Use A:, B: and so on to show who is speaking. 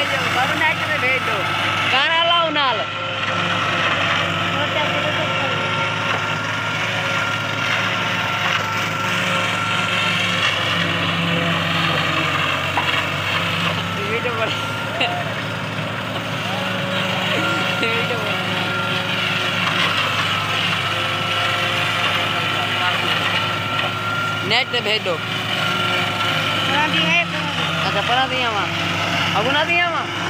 A: भेजो सब नेट पे भेजो गाना लाओ नाल नेट पे भेज दो। अच्छा पढ़ा दिया वहाँ अब ना दिया वहाँ